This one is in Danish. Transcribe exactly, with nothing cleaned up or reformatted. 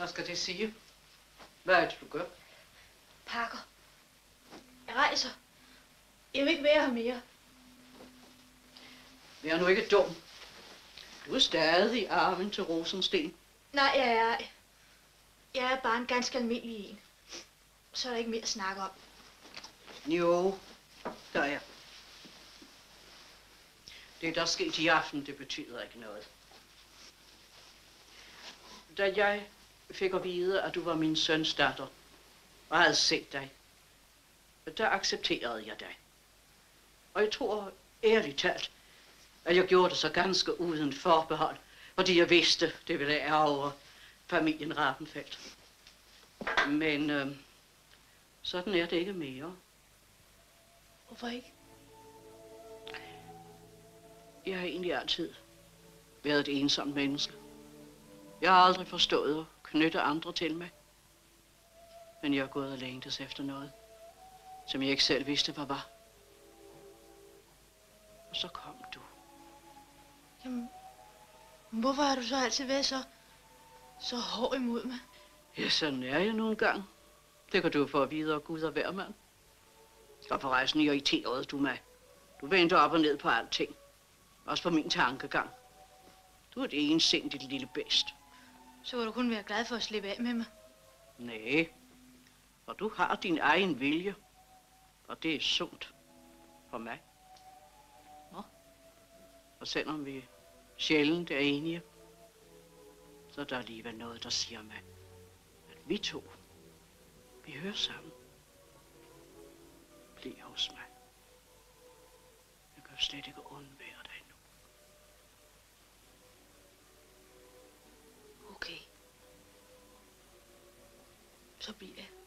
Hvad skal det sige? Hvad er det, du gør? Pakker. Jeg rejser. Jeg vil ikke være her mere. Vær nu ikke dum. Du er stadig arven til Rosensten. Nej, jeg er ej. Jeg er bare en ganske almindelig en. Så er der ikke mere at snakke om. Jo, der er. Det, der er sket i aften, det betyder ikke noget. Da jeg fik at vide, at du var min søns datter, og havde set dig, der accepterede jeg dig. Og jeg tror ærligt talt, at jeg gjorde det så ganske uden forbehold, fordi jeg vidste, det ville ærge familien Rabenfeldt. Men øh, sådan er det ikke mere. Hvorfor ikke? Jeg har egentlig altid været et ensomt menneske. Jeg har aldrig forstået at knytte andre til mig. Men jeg har gået og længtes efter noget, som jeg ikke selv vidste, hvad var. Og så kom du. Jamen, hvorfor har du så altid været så, så hård imod mig? Ja, sådan er jeg nogle gange. Det kan du få at vide af Gud og hver mand. Og forresten irriterede du mig. Du vendte op og ned på alting. Også på min tankegang. Du er et ensindigt lille bedst. Så vil du kun være glad for at slippe af med mig. Nej, for du har din egen vilje. Og det er sundt for mig. Nå. Og selvom vi sjældent er enige, så er der alligevel noget, der siger mig, at vi to, vi hører sammen. Bliv hos mig. Jeg kan slet ikke undvære dig nu. Okay. Så bliver jeg.